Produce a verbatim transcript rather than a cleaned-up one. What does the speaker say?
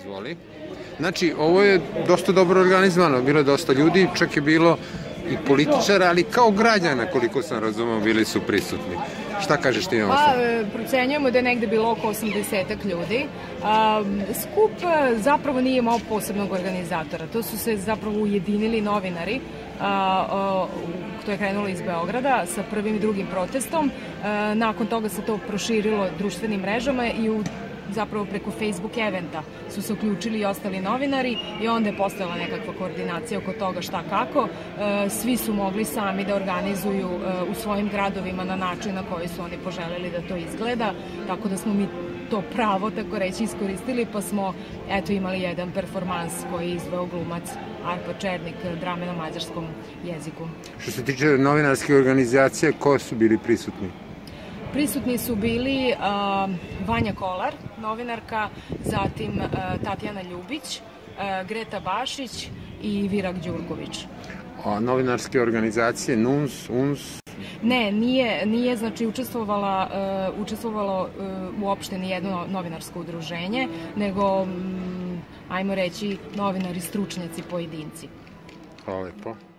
Izvoli. Znači, ovo je dosta dobro organizovano, bilo je dosta ljudi, čak je bilo i političara, ali kao građana, koliko sam razumao, bili su prisutni. Šta kažeš ti na ovo? Pa, procenjujemo da je negde bilo oko osamdesetak ljudi. Skup zapravo nije imao posebnog organizatora. To su se zapravo ujedinili novinari. To je krenulo iz Beograda sa prvim i drugim protestom. Nakon toga se to proširilo društvenim mrežama i u zapravo preko Facebook eventa su se uključili i ostali novinari i onda je postojala nekakva koordinacija oko toga šta kako. Svi su mogli sami da organizuju u svojim gradovima na način na koji su oni poželjeli da to izgleda, tako da smo mi to pravo, tako reći, iskoristili, pa smo eto imali jedan performans koji je izveo glumac Arpa Černik, drame na mađarskom jeziku. Što se tiče novinarske organizacije, ko su bili prisutni? Prisutni su bili Vanja Kolar, novinarka, zatim Tatjana Ljubić, Greta Bašić i Virag Đurković. A novinarske organizacije, N U N S, U N S? Ne, nije, nije znači učestvovala, učestvovalo uopšte nijedno novinarsko udruženje, nego, ajmo reći, novinari, stručnjaci, pojedinci. Hvala lepo.